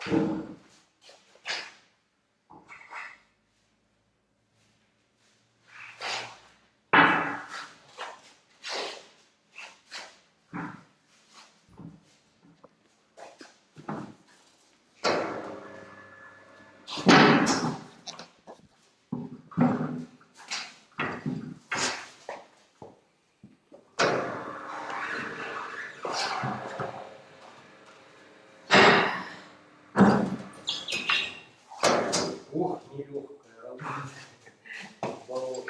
Ох, нелегкая работа. Болото.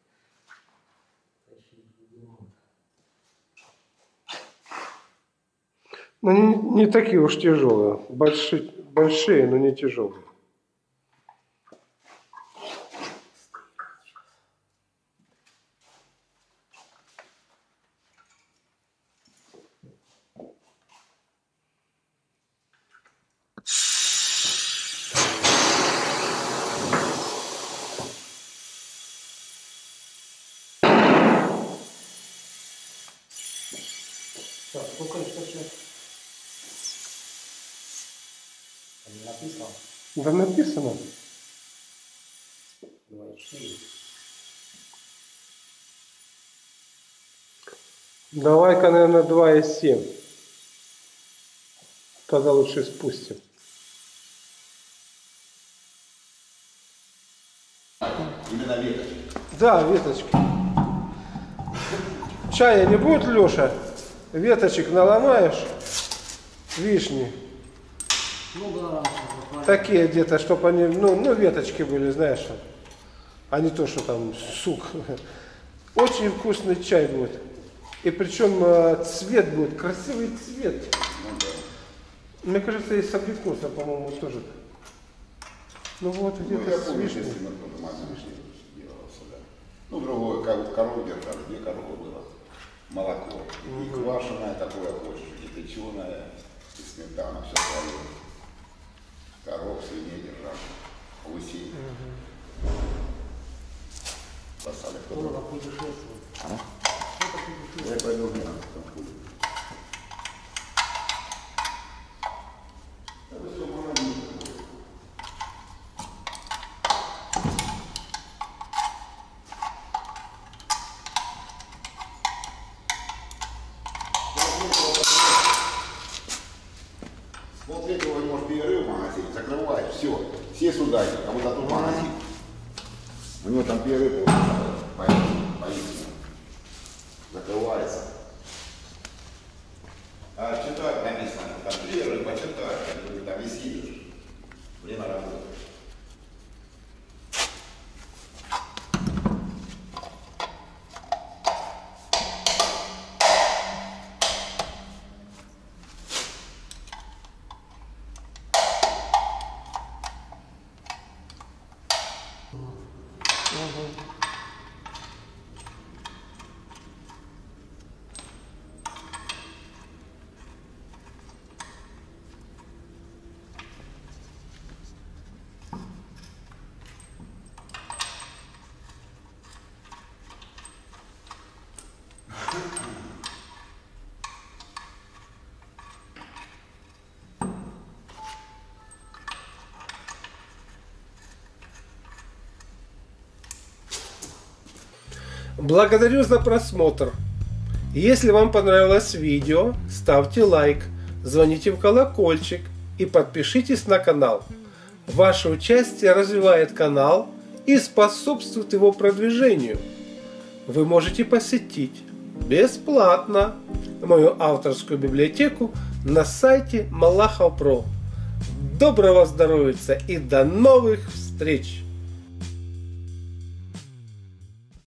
Ну, не такие уж тяжелые. Большие, но не тяжелые. Так, сколько сейчас? Не написано? Да написано. 2,4. Давай-ка, наверное, 2,7. Тогда лучше спустим. Именно веточки. Да, веточки. Чая не будет, Леша? Веточек наломаешь? Вишни. Ну да, раньше. Такие где-то, чтобы они, ну веточки были, знаешь, а не то, что там сук. Очень вкусный чай будет. И причем цвет будет, красивый цвет. Ну, да. Мне кажется, и с абрикоса, по-моему, тоже. Ну вот где-то я с помню, вишней. если мы тоже магазин делался, да. Ну, другое, корову держали, 2 коровы было. Молоко. И квашеное такое хочешь, и печеное, и сметана, все свое. Коров, свиней держали. Гусей. Спасали кто-то. Скоро путешествует. Я пойду в Мирон, там хуй. Смотрите, его может перерыв в магазине, закрывает, все сюда идут, а вот этот магазин. У него там перерыв поистине закрывается. А читать написано, там перерыв, почитай, там висит, время работы. Благодарю за просмотр. Если вам понравилось видео, ставьте лайк, звоните в колокольчик и подпишитесь на канал. Ваше участие развивает канал и способствует его продвижению. Вы можете посетить бесплатно мою авторскую библиотеку на сайте Малахов.про. Доброго здоровья и до новых встреч!